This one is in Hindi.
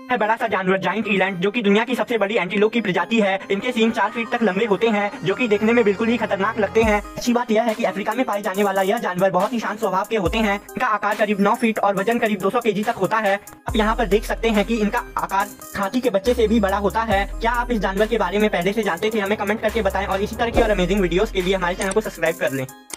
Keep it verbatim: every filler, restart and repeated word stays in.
है बड़ा सा जानवर जाइंट ईलैंड, जो कि दुनिया की सबसे बड़ी एंटीलोप की प्रजाति है। इनके सींग चार फीट तक लंबे होते हैं, जो कि देखने में बिल्कुल ही खतरनाक लगते हैं। अच्छी बात यह है कि अफ्रीका में पाए जाने वाला यह जानवर बहुत ही शांत स्वभाव के होते हैं। इनका आकार करीब नौ फीट और वजन करीब दो सौ केजी तक होता है। आप यहाँ पर देख सकते हैं कि इनका आकार हाथी के बच्चे से भी बड़ा होता है। क्या आप इस जानवर के बारे में पहले से जानते थे? हमें कमेंट करके बताएं और इसी तरह की और अमेजिंग वीडियोस के लिए हमारे चैनल को सब्सक्राइब कर लें।